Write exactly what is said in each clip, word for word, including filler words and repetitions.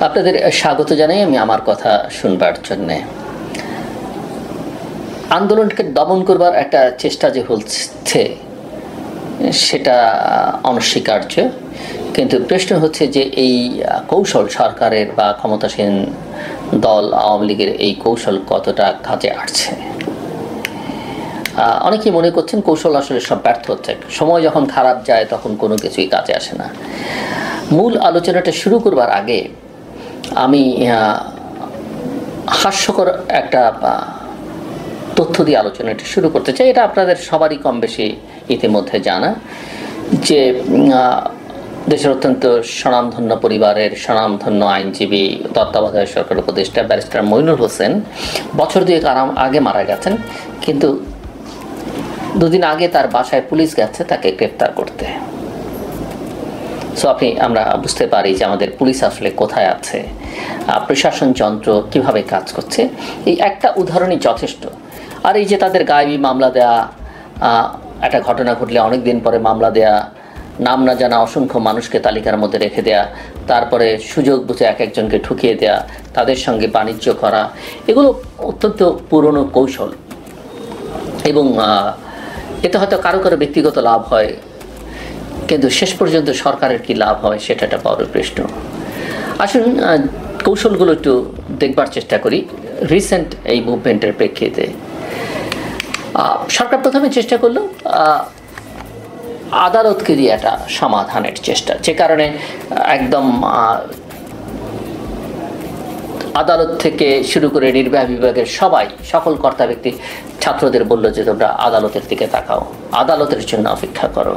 আপনাদের স্বাগত জানাই আমি আমার কথা শুনবার জন্য। আন্দোলনকে দমন করবার একটা চেষ্টা যে হচ্ছে সেটা অনস্বীকার্য, কিন্তু প্রশ্ন হচ্ছে যে এই কৌশল সরকারের বা ক্ষমতাসীন দল আওয়ামী লীগের এই কৌশল কতটা কাজে আসছে। অনেকেই মনে করছেন কৌশল আসলে সব ব্যর্থ হচ্ছে, সময় যখন খারাপ যায় তখন কোনো কিছুই কাজে আসে না। মূল আলোচনাটা শুরু করবার আগে আমি হাস্যকর একটা তথ্য দিয়ে আলোচনাটা শুরু করতে চাই। এটা আপনাদের সবারই কম বেশি ইতিমধ্যে জানা যে দেশের অত্যন্ত স্বনামধন্য পরিবারের স্বনামধন্য আইনজীবী তত্ত্বাবধায়ক সরকার উপদেষ্টা ব্যারিস্টার মইনুল হোসেন বছর দুয়েক আরাম আগে মারা গেছেন, কিন্তু দুদিন আগে তার বাসায় পুলিশ গেছে তাকে গ্রেফতার করতে। সো আপনি আমরা বুঝতে পারি যে আমাদের পুলিশ আসলে কোথায় আছে, প্রশাসন যন্ত্র কিভাবে কাজ করছে। এই একটা উদাহরণই যথেষ্ট। আর এই যে তাদের গায়েবী মামলা দেয়া, একটা ঘটনা ঘটলে অনেক দিন পরে মামলা দেয়া, নাম না জানা অসংখ্য মানুষকে তালিকার মধ্যে রেখে দেয়া, তারপরে সুযোগ বুঝে এক একজনকে ঠুকিয়ে দেয়া, তাদের সঙ্গে বাণিজ্য করা, এগুলো অত্যন্ত পুরনো কৌশল। এবং এতে হয়তো কারো কারো ব্যক্তিগত লাভ হয়, কিন্তু শেষ পর্যন্ত সরকারের কি লাভ হয় সেটা একটা বড় প্রশ্ন। আসুন কৌশলগুলো একটু দেখবার চেষ্টা করি। রিসেন্ট এই মুভমেন্টের প্রেক্ষিতে সরকার প্রথমে চেষ্টা করলো আদালতকে দিয়ে একটা সমাধানের চেষ্টা, যে কারণে একদম আদালত থেকে শুরু করে নির্বাহী বিভাগের সবাই সকল কর্তা ব্যক্তি ছাত্রদের বলল যে তোমরা আদালতের দিকে তাকাও, আদালতের জন্য অপেক্ষা করো।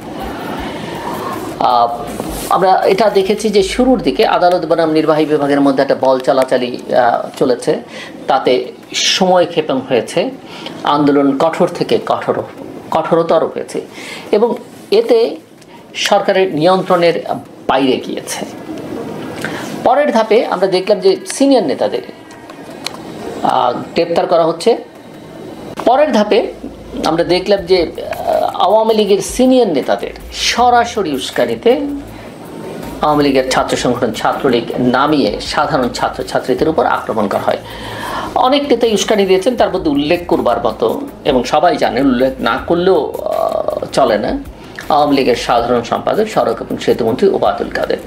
আমরা এটা দেখেছি যে শুরুর দিকে আদালত বনাম নির্বাহী বিভাগের মধ্যে একটা বল চালাচালি চলেছে, তাতে সময় ক্ষেপণ হয়েছে, আন্দোলন কঠোর থেকে কঠোর কঠোরতর হয়েছে এবং এতে সরকারের নিয়ন্ত্রণের বাইরে গিয়েছে। পরের ধাপে আমরা দেখলাম যে সিনিয়র নেতাদের গ্রেপ্তার করা হচ্ছে। পরের ধাপে আমরা দেখলাম যে আওয়ামী লীগের সিনিয়র নেতাদের সরাসরি উস্কানিতে আওয়ামী লীগের ছাত্র সংগঠন ছাত্রলীগ নামিয়ে সাধারণ ছাত্রছাত্রীদের উপর আক্রমণ করা হয়। অনেক নেতাই উস্কানি দিয়েছেন, তার মধ্যে উল্লেখ করবার মতো এবং সবাই জানেন, উল্লেখ না করলেও চলে না, আওয়ামী লীগের সাধারণ সম্পাদক সড়ক এবং সেতুমন্ত্রী ওবায়দুল কাদের।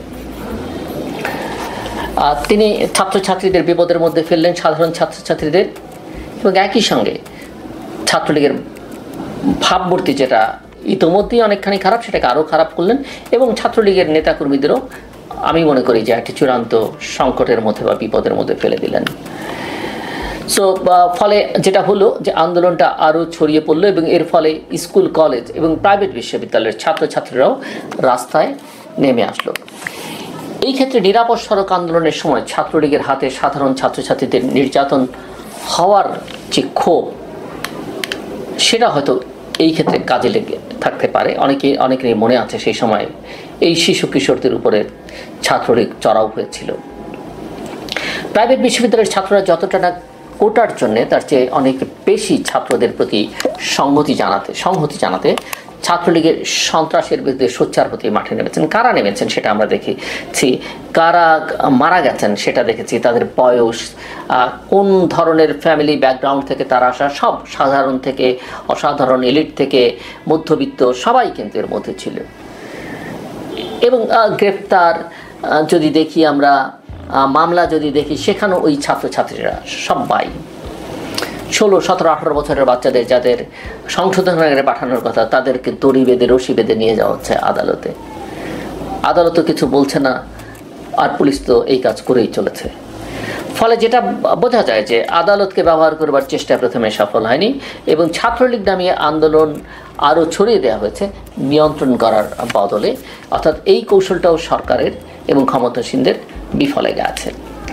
তিনি ছাত্রছাত্রীদের বিপদের মধ্যে ফেললেন, সাধারণ ছাত্রছাত্রীদের, এবং একই সঙ্গে ছাত্রলীগের ভাবমূর্তি যেটা ইতোমধ্যেই অনেকখানি খারাপ সেটাকে আরও খারাপ করলেন এবং ছাত্রলীগের নেতাকর্মীদেরও আমি মনে করি যে একটি চূড়ান্ত সংকটের মধ্যে বা বিপদের মধ্যে ফেলে দিলেন। সো ফলে যেটা হলো যে আন্দোলনটা আরও ছড়িয়ে পড়লো এবং এর ফলে স্কুল কলেজ এবং প্রাইভেট বিশ্ববিদ্যালয়ের ছাত্রছাত্রীরাও রাস্তায় নেমে আসলো। এই ক্ষেত্রে নিরাপদ সড়ক আন্দোলনের সময় ছাত্রলীগের হাতে সাধারণ ছাত্রছাত্রীদের নির্যাতন হওয়ার যে ক্ষোভ সেটা হয়তো এই ক্ষেত্রে কাজে লেগে থাকতে পারে। অনেকে অনেকেরই মনে আছে সেই সময় এই শিশু কিশোরদের উপরে ছাত্রলীগ চড়াও হয়েছিল। প্রাইভেট বিশ্ববিদ্যালয়ের ছাত্ররা যতটা না কোটার জন্যে তার চেয়ে অনেক বেশি ছাত্রদের প্রতি সংহতি জানাতে সংহতি জানাতে ছাত্রলীগের সন্ত্রাসের বিরুদ্ধে সোচ্চার হতে মাঠে নেমেছেন। কারা নেমেছেন সেটা আমরা দেখেছি, কারা মারা গেছেন সেটা দেখেছি, তাদের বয়স, কোন ধরনের ফ্যামিলি ব্যাকগ্রাউন্ড থেকে তারা আসা, সব সাধারণ থেকে অসাধারণ, এলিট থেকে মধ্যবিত্ত সবাই কিন্তু এর মধ্যে ছিল। এবং গ্রেফতার যদি দেখি আমরা, মামলা যদি দেখি, সেখানেও ওই ছাত্রছাত্রীরা সবাই ষোলো সতেরো আঠারো বছরের বাচ্চাদের যাদের সংশোধনাগারে পাঠানোর কথা তাদেরকে দড়ি বেঁধে রশি বেঁধে নিয়ে যাওয়া হচ্ছে আদালতে। আদালতও কিছু বলছে না, আর পুলিশ তো এই কাজ করেই চলেছে। ফলে যেটা বোঝা যায় যে আদালতকে ব্যবহার করবার চেষ্টা প্রথমে সফল হয়নি এবং ছাত্রলীগ নামিয়ে আন্দোলন আরও ছড়িয়ে দেওয়া হয়েছে নিয়ন্ত্রণ করার বদলে, অর্থাৎ এই কৌশলটাও সরকারের এবং ক্ষমতাসীনদের বিফলে গেছে।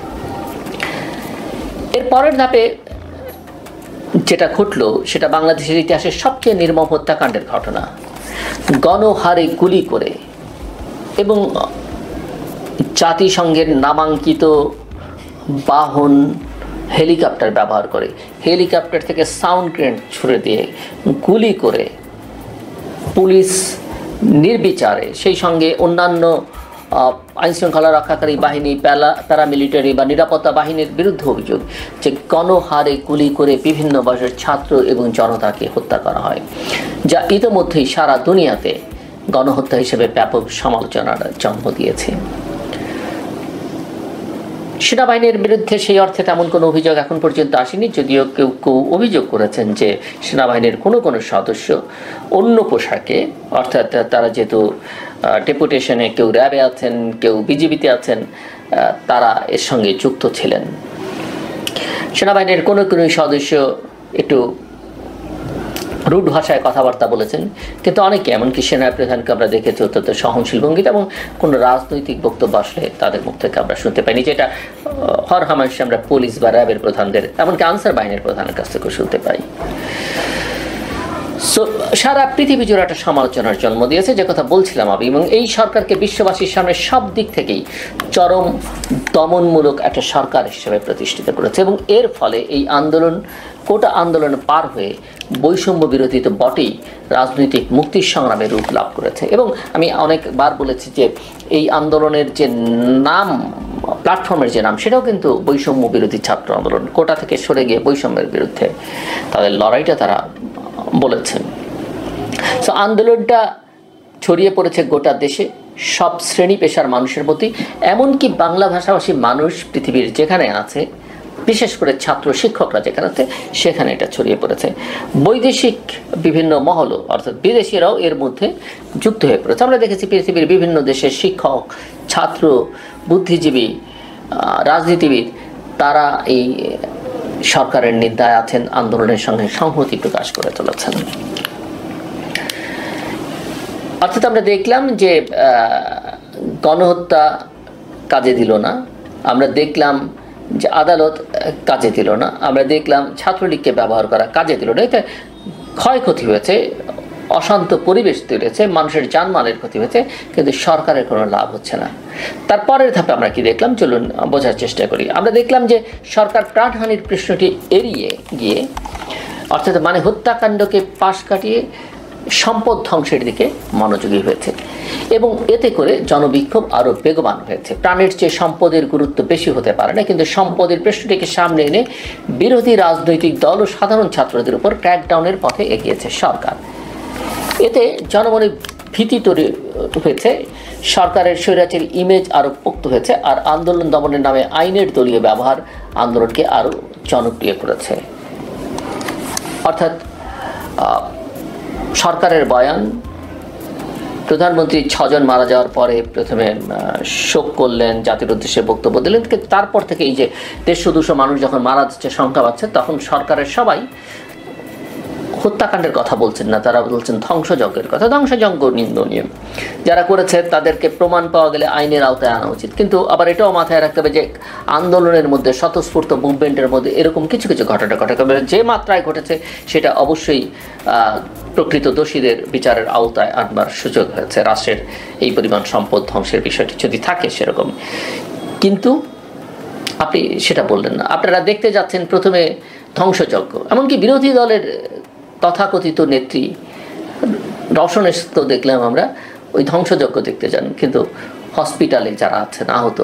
এর পরের ধাপে যেটা ঘটলো সেটা বাংলাদেশের ইতিহাসের সবচেয়ে নির্মম হত্যাকাণ্ডের ঘটনা। গণহারে গুলি করে এবং জাতিসংঘের নামাঙ্কিত বাহন হেলিকপ্টার ব্যবহার করে, হেলিকপ্টার থেকে সাউন্ড গ্রেনেড ছুড়ে দিয়ে গুলি করে পুলিশ নির্বিচারে, সেই সঙ্গে অন্যান্য আইনশৃঙ্খলা রক্ষাকারী বাহিনী, প্যারামিলিটারি বা নিরাপত্তা বাহিনীর বিরুদ্ধে অভিযোগ যে গণহারে গুলি করে বিভিন্ন বয়সের ছাত্র এবং জনতাকে হত্যা করা হয়, যা ইতিমধ্যেই সারা দুনিয়াতে গণহত্যা হিসেবে ব্যাপক সমালোচনার জন্ম দিয়েছে। সেনাবাহিনীর বিরুদ্ধে সেই অর্থে তেমন কোনো অভিযোগ এখন পর্যন্ত আসেনি, যদিও কেউ কেউ অভিযোগ করেছেন যে সেনাবাহিনীর কোনো কোনো সদস্য অন্য পোশাকে, অর্থাৎ তারা যেহেতু ডেপুটেশনে কেউ র্যাবে আছেন, কেউ বিজিবিতে আছেন, তারা এর সঙ্গে যুক্ত ছিলেন। সেনাবাহিনীর কোনো কোনো সদস্য একটু রুড ভাষায় কথাবার্তা বলেছেন, কিন্তু অনেকে, এমনকি সেনা প্রধানকে আমরা দেখেছি অত্যন্ত সহনশীল ভঙ্গিতে, এবং কোনো রাজনৈতিক বক্তব্য আসলে তাদের মুখ থেকে আমরা শুনতে পাইনি, যেটা হর হামেশা আমরা পুলিশ বা র্যাবের প্রধানদের, এমনকি আনসার বাহিনীর প্রধানের কাছ থেকেও শুনতে পাই। সো সারা পৃথিবী জুড়ে একটা সমালোচনার জন্ম দিয়েছে, যে কথা বলছিলাম আমি, এবং এই সরকারকে বিশ্ববাসীর সামনে সব দিক থেকেই চরম দমনমূলক একটা সরকার হিসেবে প্রতিষ্ঠিত করেছে, এবং এর ফলে এই আন্দোলন, কোটা আন্দোলন পার হয়ে বৈষম্য বিরোধী তো বটেই, রাজনৈতিক মুক্তির সংগ্রামে রূপ লাভ করেছে। এবং আমি অনেকবার বলেছি যে এই আন্দোলনের যে নাম, প্ল্যাটফর্মের যে নাম, সেটাও কিন্তু বৈষম্য বিরোধী ছাত্র আন্দোলন। কোটা থেকে সরে গিয়ে বৈষম্যের বিরুদ্ধে তাদের লড়াইটা তারা বলেছেন। সো আন্দোলনটা ছড়িয়ে পড়েছে গোটা দেশে, সব শ্রেণী পেশার মানুষের প্রতি, এমনকি বাংলা ভাষাভাষী মানুষ পৃথিবীর যেখানে আছে, বিশেষ করে ছাত্র শিক্ষকরা যেখানে আছে, সেখানে এটা ছড়িয়ে পড়েছে। বৈদেশিক বিভিন্ন মহল, অর্থাৎ বিদেশিরাও এর মধ্যে যুক্ত হয়ে পড়েছে। আমরা দেখেছি পৃথিবীর বিভিন্ন দেশের শিক্ষক, ছাত্র, বুদ্ধিজীবী, রাজনীতিবিদ, তারা এই সরকারের নিন্দায় আছেন, আন্দোলনের সঙ্গে সংহতি প্রকাশ করে চলেছেন। অর্থাৎ আমরা দেখলাম যে গণহত্যা কাজে দিল না, আমরা দেখলাম যে আদালত কাজে দিল না, আমরা দেখলাম ছাত্রলীগকে ব্যবহার করা কাজে দিল না। এতে ক্ষয়ক্ষতি হয়েছে, অশান্ত পরিবেশ তৈরি হয়েছে, মানুষের জানমালের ক্ষতি হয়েছে, কিন্তু সরকারের কোনো লাভ হচ্ছে না। তারপরের ধাপে আমরা কি দেখলাম, চলুন বোঝার চেষ্টা করি। আমরা দেখলাম যে সরকার প্রাণহানির প্রশ্নটি এড়িয়ে গিয়ে, অর্থাৎ মানে হত্যাকাণ্ডকে পাশ কাটিয়ে সম্পদ ধ্বংসের দিকে মনোযোগী হয়েছে, এবং এতে করে জনবিক্ষোভ আরও বেগবান হয়েছে। প্রাণের চেয়ে সম্পদের গুরুত্ব বেশি হতে পারে না, কিন্তু সম্পদের প্রশ্নটিকে সামনে এনে বিরোধী রাজনৈতিক দল ও সাধারণ ছাত্রদের উপর ক্র্যাকডাউনের পথে এগিয়েছে সরকার। এতে জনমনে ভীতি তৈরি হয়েছে, সরকারের স্বৈরাচারী ইমেজ আরও পোক্ত হয়েছে, আর আন্দোলন দমনের নামে আইনের দলীয় ব্যবহার আন্দোলনকে আরও জনপ্রিয় করেছে। অর্থাৎ সরকারের বয়ান, প্রধানমন্ত্রী ছজন মারা যাওয়ার পরে প্রথমে শোক করলেন, জাতির উদ্দেশ্যে বক্তব্য দিলেন, কিন্তু তারপর থেকে এই যে দেড়শো দুশো মানুষ যখন মারা যাচ্ছে, সংখ্যা বাড়ছে, তখন সরকারের সবাই হত্যাকাণ্ডের কথা বলছেন না, তারা বলছেন ধ্বংসযজ্ঞের কথা। ধ্বংসযজ্ঞ নিন্দনীয়, যারা করেছে তাদেরকে প্রমাণ পাওয়া গেলে আইনের আওতায় আনা উচিত। কিন্তু আবার এটাও মাথায় রাখতে হবে যে আন্দোলনের মধ্যে, স্বতঃস্ফূর্ত মুভমেন্টের মধ্যে এরকম কিছু কিছু ঘটনা ঘটে, যে মাত্রায় ঘটেছে সেটা অবশ্যই প্রকৃত দোষীদের বিচারের আওতায় আনবার সুযোগ হয়েছে, রাষ্ট্রের এই পরিমাণ সম্পদ ধ্বংসের বিষয়টি যদি থাকে সেরকম। কিন্তু আপনি সেটা বললেন না, আপনারা দেখতে যাচ্ছেন প্রথমে ধ্বংসযজ্ঞ, এমনকি বিরোধী দলের তথাকথিত নেত্রী রওশনের তো দেখলাম আমরা ওই ধ্বংসযজ্ঞ দেখতে যান, কিন্তু হসপিটালে যারা আছেন আহত,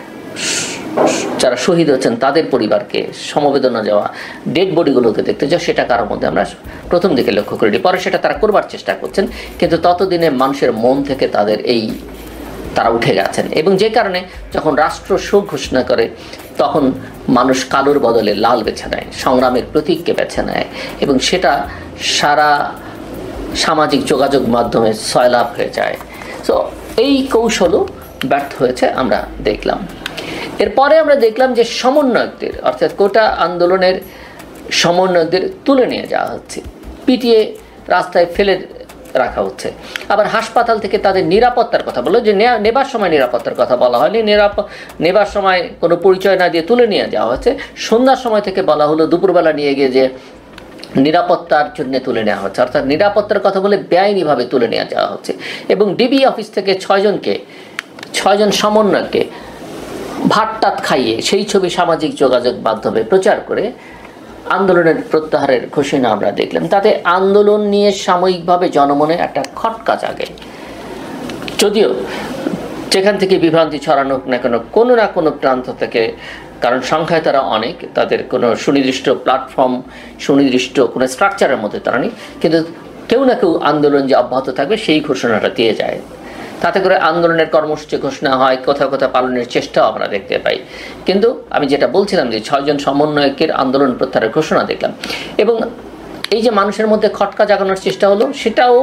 যারা শহীদ হচ্ছেন, তাদের পরিবারকে সমবেদনা যাওয়া, ডেড বডিগুলোকে দেখতে যাওয়া, সেটা কারোর মধ্যে আমরা প্রথম দিকে লক্ষ্য করিনি। পরে সেটা তারা করবার চেষ্টা করছেন, কিন্তু ততদিনে মানুষের মন থেকে তাদের এই তারা উঠে গেছেন, এবং যে কারণে যখন রাষ্ট্র শোক ঘোষণা করে তখন মানুষ কালোর বদলে লাল বেছে নেয়, সংগ্রামের প্রতীককে বেছে নেয়, এবং সেটা সারা সামাজিক যোগাযোগ মাধ্যমে সয়লাভ হয়ে যায়। সো এই কৌশলও ব্যর্থ হয়েছে আমরা দেখলাম। এরপরে আমরা দেখলাম যে সমন্বয়কদের, অর্থাৎ কোটা আন্দোলনের সমন্বয়কদের তুলে নিয়ে যাওয়া হচ্ছে, পিটিয়ে রাস্তায় ফেলে রাখা হচ্ছে। আবার হাসপাতাল থেকে তাদের নিরাপত্তার কথা বলো, যে নেবার সময় নিরাপত্তার কথা বলা হয়নি, নিরাপদ নেবার সময় কোনো পরিচয় না দিয়ে তুলে নিয়ে যাওয়া হচ্ছে। সন্ধ্যার সময় থেকে বলা হলো দুপুরবেলা নিয়ে গিয়ে যে নিরাপত্তার জন্য তুলে নেওয়া হচ্ছে, অর্থাৎ নিরাপত্তার কথা বলে বেআইনিভাবে তুলে নিয়ে যাওয়া হচ্ছে। এবং ডিবি অফিস থেকে ছয়জনকে ছয়জন সমন্বয়কে ভাতটাত খাইয়ে সেই ছবি সামাজিক যোগাযোগ মাধ্যমে প্রচার করে আন্দোলনের প্রত্যাহারের ঘোষণা আমরা দেখলাম। তাতে আন্দোলন নিয়ে সাময়িকভাবে জনমনে একটা খটকা জাগে, যদিও যেখান থেকে বিভ্রান্তি ছড়ানো হোক না কেন, কোনো না কোনো প্রান্ত থেকে, কারণ সংখ্যায় তারা অনেক, তাদের কোনো সুনির্দিষ্ট প্ল্যাটফর্ম, সুনির্দিষ্ট কোনো স্ট্রাকচারের মধ্যে তারা নেই, কিন্তু কেউ না কেউ আন্দোলন যে অব্যাহত থাকবে সেই ঘোষণাটা দিয়ে যায়। তাতে করে আন্দোলনের কর্মসূচি ঘোষণা হয়, কোথাও কোথাও পালনের চেষ্টাও আমরা দেখতে পাই। কিন্তু আমি যেটা বলছিলাম যে ছয়জন সমন্বয়কের আন্দোলন প্রত্যাহারের ঘোষণা দেখলাম, এবং এই যে মানুষের মধ্যে খটকা জাগানোর চেষ্টা হলো, সেটাও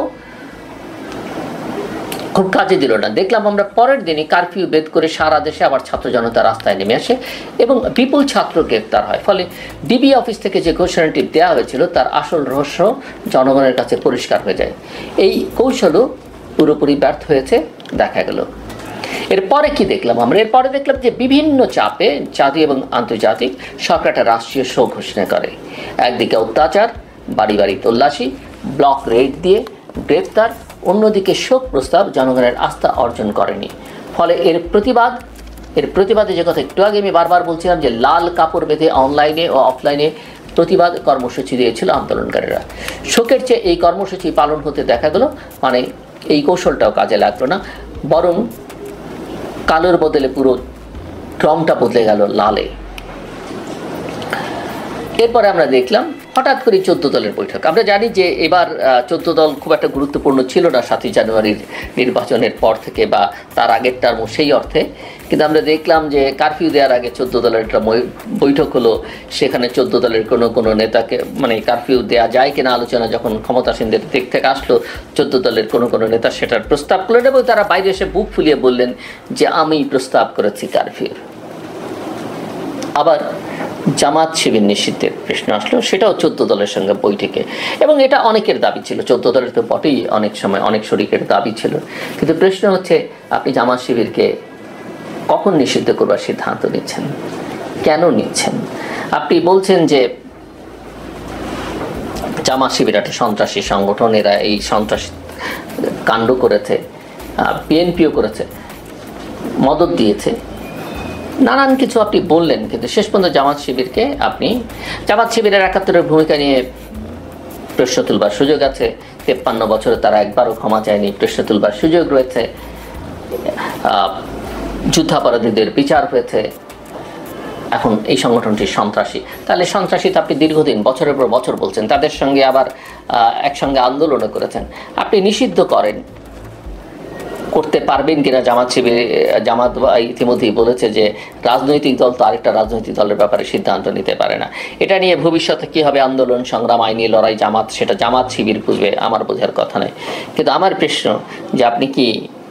খুব কাজে দিল না। দেখলাম আমরা পরের দিনই কারফিউ ভেদ করে সারা দেশে আবার ছাত্র জনতা রাস্তায় নেমে আসে এবং বিপুল ছাত্র গ্রেপ্তার হয়। ফলে ডিবি অফিস থেকে যে ঘোষণাটি দেওয়া হয়েছিল তার আসল রহস্য জনগণের কাছে পরিষ্কার হয়ে যায়। এই কৌশলও পুরোপুরি ব্যর্থ হয়েছে দেখা গেল। এরপরে কি দেখলাম আমরা? এরপরে দেখলাম যে বিভিন্ন চাপে জাতীয় এবং আন্তর্জাতিক সরকার একটা রাষ্ট্রীয় শোক ঘোষণা করে। একদিকে অত্যাচার, বাড়ি বাড়ি তল্লাশি, ব্লক রেড দিয়ে গ্রেপ্তার, অন্যদিকে শোক প্রস্তাব জনগণের আস্থা অর্জন করেনি। ফলে এর প্রতিবাদ এর প্রতিবাদে যে কথা একটু আগে আমি বারবার বলছিলাম যে লাল কাপড় বেঁধে অনলাইনে ও অফলাইনে প্রতিবাদ কর্মসূচি দিয়েছিল আন্দোলনকারীরা। শোকের চেয়ে এই কর্মসূচি পালন হতে দেখা গেল, মানে এই কৌশলটাও কাজে লাগলো না, বরং কালোর বদলে পুরো রংটা বদলে গেল লালে। এরপরে আমরা দেখলাম হঠাৎ করে চোদ্দ দলের বৈঠক। আমরা জানি যে এবার চোদ্দ দল খুব একটা গুরুত্বপূর্ণ ছিল না সাতই জানুয়ারির নির্বাচনের পর থেকে বা তার আগের টার্ম সেই অর্থে, কিন্তু আমরা দেখলাম যে কারফিউ দেওয়ার আগে চোদ্দ দলের একটা বৈঠক হলো। সেখানে চোদ্দ দলের কোনো কোনো নেতাকে, মানে কারফিউ দেওয়া যায় কিনা আলোচনা যখন ক্ষমতাসীনদের দিক থেকে আসলো, চোদ্দ দলের কোনো কোনো নেতা সেটার প্রস্তাব করলেন এবং তারা বাইরে এসে বুক ফুলিয়ে বললেন যে আমি প্রস্তাব করেছি কারফিউর। আবার জামাত শিবির নিষিদ্ধের প্রশ্ন আসলো, সেটাও চোদ্দ দলের সঙ্গে বৈঠকে, এবং এটা অনেকের দাবি ছিল, চোদ্দ দলের তো বটেই অনেক সময় অনেক শরিকের দাবি ছিল। কিন্তু প্রশ্ন হচ্ছে আপনি জামাত শিবিরকে কখন নিষিদ্ধ করবার সিদ্ধান্ত নিচ্ছেন, কেন নিচ্ছেন? আপনি বলছেন যে জামাত শিবির একটা সন্ত্রাসী সংগঠন, এরা এই সন্ত্রাসী কাণ্ড করেছে, বিএনপিও করেছে, মদত দিয়েছে, নানান কিছু আপনি বললেন, কিন্তু শেষ পর্যন্ত জামাত শিবিরকে আপনি জামাত শিবিরের একাত্তরের ভূমিকা নিয়ে প্রশ্ন তুলবার সুযোগ আছে। তেপ্পান্ন বছরে তারা একবারও ক্ষমা চায়নি, প্রশ্ন তুলবার সুযোগ রয়েছে। যুদ্ধাপরাধীদের বিচার হয়েছে। এখন এই সংগঠনটি সন্ত্রাসী, তাহলে সন্ত্রাসী তো আপনি দীর্ঘদিন বছরের পর বছর বলছেন, তাদের সঙ্গে আবার একসঙ্গে আন্দোলনও করেছেন। আপনি নিষিদ্ধ করেন, করতে পারবেন কিনা জামাত শিবির, জামাত ইতিমধ্যেই বলেছে যে রাজনৈতিক দল তো আরেকটা রাজনৈতিক দলের ব্যাপারে সিদ্ধান্ত নিতে পারে না। এটা নিয়ে ভবিষ্যতে কী হবে, আন্দোলন সংগ্রাম, আইনি লড়াই, জামাত সেটা জামাত শিবির বুঝবে, আমার বোঝার কথা নয়। কিন্তু আমার প্রশ্ন যে আপনি কি,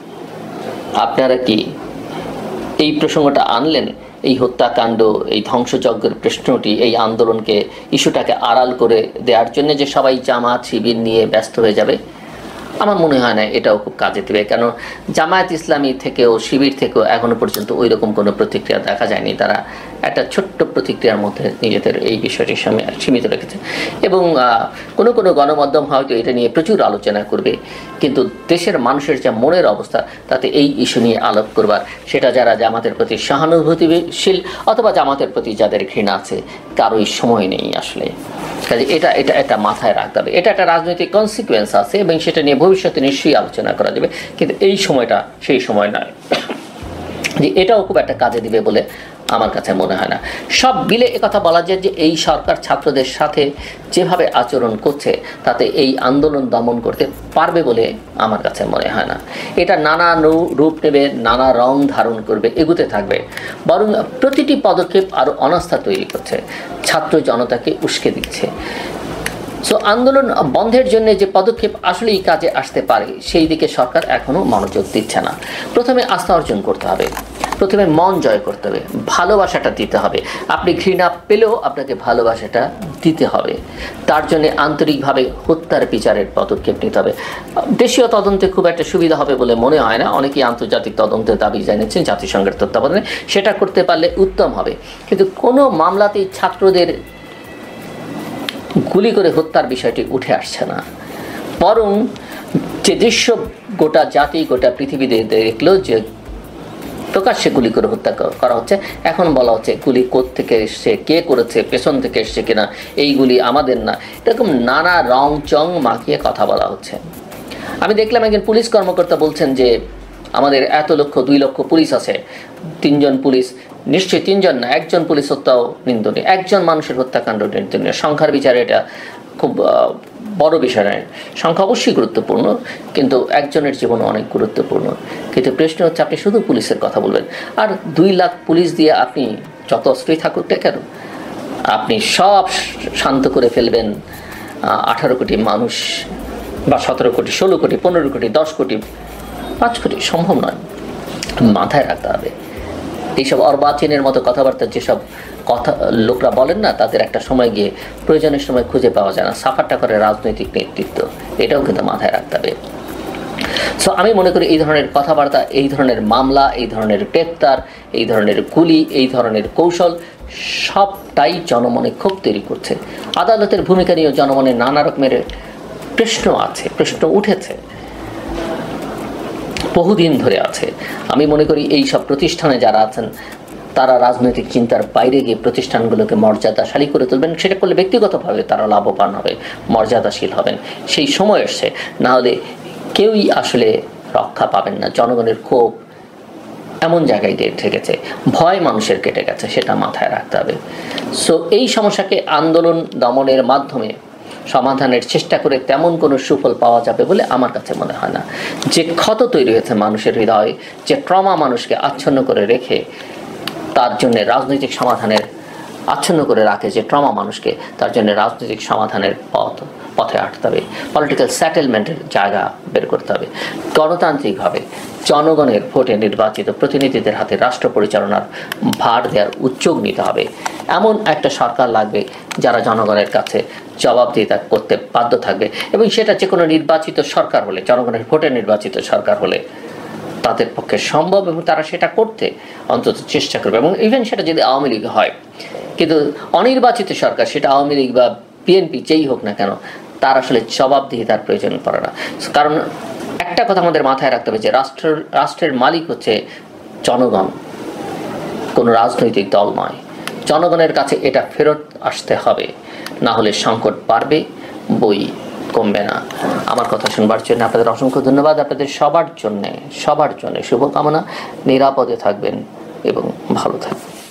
আপনারা কি এই প্রসঙ্গটা আনলেন, এই হত্যাকাণ্ড, এই ধ্বংসযজ্ঞের প্রশ্নটি, এই আন্দোলনকে, ইস্যুটাকে আড়াল করে দেওয়ার জন্য যে সবাই জামাত শিবির নিয়ে ব্যস্ত হয়ে যাবে? আমার মনে হয় না এটাও খুব কাজে দেবে, কারণ জামায়াত ইসলামী থেকেও শিবির থেকেও এখনো পর্যন্ত ওই রকম কোনো প্রতিক্রিয়া দেখা যায়নি। তারা একটা ছোট্ট প্রতিক্রিয়ার মধ্যে নিজেদের এই বিষয়টির সামনে সীমিত রেখেছে, এবং কোনো কোনো গণমাধ্যম হয়তো এটা নিয়ে প্রচুর আলোচনা করবে, কিন্তু দেশের মানুষের যা মনের অবস্থা তাতে এই ইস্যু নিয়ে আলাপ করবার, সেটা যারা জামাতের প্রতি সহানুভূতিশীল অথবা জামাতের প্রতি যাদের ঘৃণা আছে, কারোই সময় নেই আসলে। কাজে এটা এটা এটা মাথায় রাখতে হবে, এটা একটা রাজনৈতিক কনসিকুয়েন্স আছে এবং সেটা নিয়ে ভবিষ্যতে নিশ্চয়ই আলোচনা করা যাবে, কিন্তু এই সময়টা সেই সময় নয় যে এটাও খুব একটা কাজে দিবে বলে আমার কাছে মনে হয় না। সব মিলে একথা বলা যায় যে এই সরকার ছাত্রদের সাথে যেভাবে আচরণ করছে তাতে এই আন্দোলন দমন করতে পারবে বলে আমার কাছে মনে হয় না। এটা নানা রূপ নেবে, নানা রং ধারণ করবে, এগুতে থাকবে, বরং প্রতিটি পদক্ষেপ আরও অনাস্থা তৈরি করছে, ছাত্র জনতাকে উস্কে দিচ্ছে। সো আন্দোলন বন্ধের জন্য যে পদক্ষেপ আসলেই কাজে আসতে পারে সেই দিকে সরকার এখনও মনোযোগ দিচ্ছে না। প্রথমে আস্থা অর্জন করতে হবে, প্রথমে মন জয় করতে হবে, ভালোবাসাটা দিতে হবে। আপনি ঘৃণা পেলেও আপনাকে ভালোবাসাটা দিতে হবে, তার জন্য আন্তরিকভাবে হত্যার বিচারের পদক্ষেপ নিতে হবে। দেশীয় তদন্তে খুব একটা সুবিধা হবে বলে মনে হয় না, অনেকেই আন্তর্জাতিক তদন্তের দাবি জানিয়েছেন জাতিসংঘের তত্ত্বাবধানে, সেটা করতে পারলে উত্তম হবে। কিন্তু কোনো মামলাতেই ছাত্রদের গুলি করে হত্যার বিষয়টি উঠে আসছে না, বরং যে দৃশ্য গোটা জাতি গোটা পৃথিবীতে দেখলো যে প্রকাশ্যে গুলি করে হত্যা করা হচ্ছে, এখন বলা হচ্ছে গুলি কোত্থেকে এসছে, কে করেছে, পেছন থেকে এসছে কিনা, এই গুলি আমাদের না, এরকম নানা রং চং মাখিয়ে কথা বলা হচ্ছে। আমি দেখলাম একজন পুলিশ কর্মকর্তা বলছেন যে আমাদের এত লক্ষ দুই লক্ষ পুলিশ আছে, তিনজন পুলিশ, নিশ্চয়ই তিনজন না, একজন পুলিশ হত্যাও নিন্দনীয়, একজন মানুষের হত্যাকাণ্ড নিন্দনীয়। সংখ্যার বিচারে এটা খুব বড় বিষয় নয়, সংখ্যা অবশ্যই গুরুত্বপূর্ণ, কিন্তু একজনের জীবন অনেক গুরুত্বপূর্ণ। কিন্তু প্রশ্ন হচ্ছে আপনি শুধু পুলিশের কথা বলবেন, আর দুই লাখ পুলিশ দিয়ে আপনি যত অস্ত্রই থাকুক না কেন, আপনি সব শান্ত করে ফেলবেন আঠারো কোটি মানুষ বা সতেরো কোটি, ষোলো কোটি, পনেরো কোটি, দশ কোটি, পাঁচ কোটি, সম্ভব নয়। মাথায় রাখতে হবে এইসব অর্বাচীনের মতো কথাবার্তা যেসব কথা লোকরা বলেন না, তাদের একটা সময় গিয়ে প্রয়োজনের সময় খুঁজে পাওয়া যায় না। সাফারটা করে রাজনৈতিক নেতৃত্ব, এটাও কিন্তু মাথায় রাখতে হবে। সো আমি মনে করি এই ধরনের কথাবার্তা, এই ধরনের মামলা, এই ধরনের গ্রেপ্তার, এই ধরনের গুলি, এই ধরনের কৌশল সবটাই জনমনে ক্ষোভ তৈরি করছে। আদালতের ভূমিকা নিয়েও জনমনে নানা রকমের প্রশ্ন আছে, প্রশ্ন উঠেছে, বহুদিন ধরে আছে। আমি মনে করি এই সব প্রতিষ্ঠানে যারা আছেন তারা রাজনৈতিক চিন্তার বাইরে গিয়ে প্রতিষ্ঠানগুলোকে মর্যাদাশালী করে তুলবেন। সেটা করলে ব্যক্তিগতভাবে তারা লাভবান হবে, মর্যাদাশীল হবেন। সেই সময় এসছে, না হলে কেউই আসলে রক্ষা পাবেন না। জনগণের ক্ষোভ এমন জায়গায় গিয়ে ঠেকেছে, ভয় মানুষের কেটে গেছে, সেটা মাথায় রাখতে হবে। সো এই সমস্যাকে আন্দোলন দমনের মাধ্যমে সমাধানের চেষ্টা করে তেমন কোনো সুফল পাওয়া যাবে বলে আমার কাছে মনে হয় না। যে ক্ষত তৈরি হয়েছে মানুষের হৃদয়ে, যে ট্রমা মানুষকে আচ্ছন্ন করে রেখে তার জন্য রাজনৈতিক সমাধানের আচ্ছন্ন করে রাখে, যে ট্রমা মানুষকে, তার জন্য রাজনৈতিক সমাধানের পথ পথে হাঁটতে হবে, পলিটিক্যাল সেটেলমেন্টের জায়গা বের করতে হবে। গণতান্ত্রিকভাবে জনগণের ভোটে নির্বাচিত প্রতিনিধিদের হাতে রাষ্ট্র পরিচালনার ভার দেওয়ার উদ্যোগ নিতে হবে। এমন একটা সরকার লাগবে যারা জনগণের কাছে জবাবদিহিতা করতে বাধ্য থাকবে, এবং সেটা যে কোনো নির্বাচিত সরকার হলে, জনগণের ভোটে নির্বাচিত সরকার হলে তাদের পক্ষে সম্ভব, এবং তারা সেটা করতে অন্তত চেষ্টা করবে। এবং ইভেন সেটা যদি আওয়ামী লীগ হয়, কিন্তু অনির্বাচিত সরকার, সেটা আওয়ামী লীগ বা বিএনপি যেই হোক না কেন, তার আসলে জবাবদিহিতার প্রয়োজন পড়ে না। কারণ একটা কথা আমাদের মাথায় রাখতে হবে যে রাষ্ট্র রাষ্ট্রের মালিক হচ্ছে জনগণ, কোনো রাজনৈতিক দল নয়। জনগণের কাছে এটা ফেরত আসতে হবে, না হলে সংকট বাড়বে, বই কমবে না। আমার কথা শুনবার জন্য আপনাদের অসংখ্য ধন্যবাদ। আপনাদের সবার জন্যে সবার জন্যে শুভকামনা। নিরাপদে থাকবেন এবং ভালো থাকবেন।